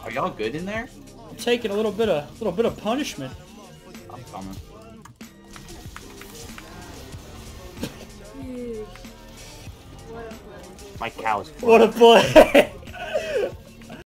Are y'all good in there? I'm taking a little bit of punishment. I'm coming. What a play. My cow's What a play!